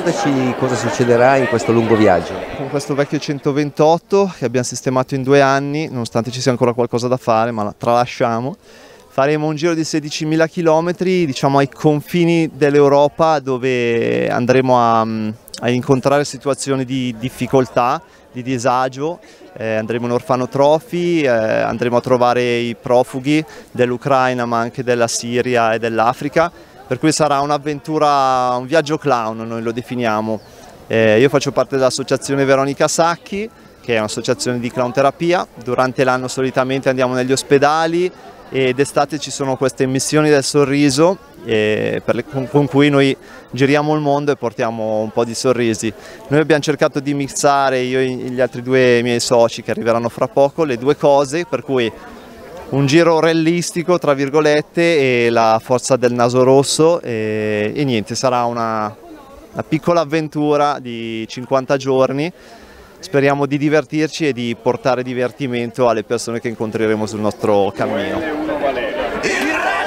raccontaci cosa succederà in questo lungo viaggio. Con questo vecchio 128 che abbiamo sistemato in 2 anni, nonostante ci sia ancora qualcosa da fare, ma la tralasciamo, faremo un giro di 16.000 km, diciamo ai confini dell'Europa, dove andremo a incontrare situazioni di difficoltà, di disagio. Andremo in orfanotrofi, andremo a trovare i profughi dell'Ucraina ma anche della Siria e dell'Africa, per cui sarà un'avventura, un viaggio clown noi lo definiamo. Io faccio parte dell'associazione Veronica Sacchi, che è un'associazione di clown terapia. Durante l'anno solitamente andiamo negli ospedali e d'estate ci sono queste missioni del sorriso con cui noi giriamo il mondo e portiamo un po' di sorrisi. Noi abbiamo cercato di mixare, io e gli altri 2 miei soci che arriveranno fra poco, le 2 cose, per cui un giro realistico tra virgolette e la forza del naso rosso e niente, sarà una piccola avventura di 50 giorni. Speriamo di divertirci e di portare divertimento alle persone che incontreremo sul nostro cammino.